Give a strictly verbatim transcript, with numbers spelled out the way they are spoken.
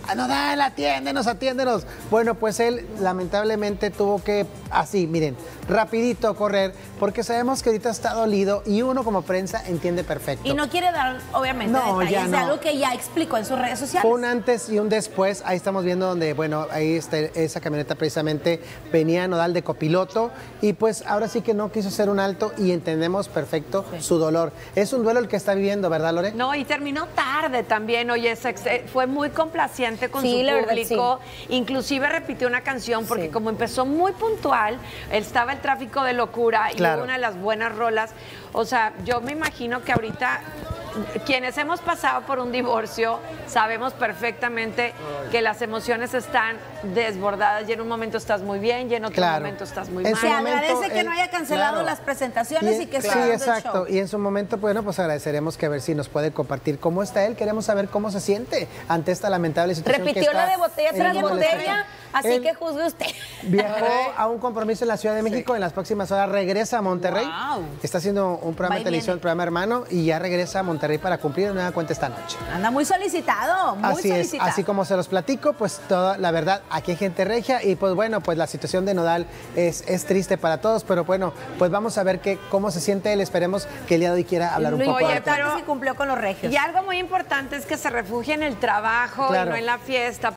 ah, Nodal, atiéndenos, atiéndenos. Bueno, pues él lamentablemente tuvo que, así, miren, rapidito correr, porque sabemos que ahorita está dolido y uno como prensa entiende perfecto. Y no quiere dar, obviamente, no, detalles no. de algo que ya explicó en sus redes sociales. Fue un antes y un después, ahí estamos viendo donde, bueno, ahí está esa camioneta precisamente, venía Nodal de copiloto y pues ahora sí que no quiso hacer un alto y entendemos perfecto sí. su dolor. Es un duelo el que está viviendo, ¿verdad, Lore? No, y terminó tarde también, oye, fue muy complaciente con sí, su público, verdad, sí. inclusive repitió una canción porque sí. como empezó muy puntual, estaba el tráfico de locura claro. y una de las buenas rolas, o sea, yo me imagino que ahorita quienes hemos pasado por un divorcio sabemos perfectamente que las emociones están desbordadas y en un momento estás muy bien y en otro claro. momento estás muy en mal. Se momento, agradece que él, no haya cancelado claro. las presentaciones y, y que claro. sea Sí, exacto. show. Y en su momento, bueno, pues agradeceremos que a ver si nos puede compartir cómo está él. Queremos saber cómo se siente ante esta lamentable situación. Repitió que la está de botella tras botella, así él que juzgue usted. Viajó a un compromiso en la Ciudad de México, sí. en las próximas horas regresa a Monterrey. Wow. Está haciendo un programa de televisión, programa hermano, y ya regresa a Monterrey para cumplir una cuenta esta noche. Anda muy solicitado, muy así solicitado. Es, así como se los platico, pues toda la verdad, aquí hay gente regia y pues bueno, pues la situación de Nodal es, es triste para todos, pero bueno, pues vamos a ver que, cómo se siente él, esperemos que el día de hoy quiera hablar un Lo poco. Oye, de pero sí cumplió con los regios. Y algo muy importante es que se refugie en el trabajo claro. y no en la fiesta.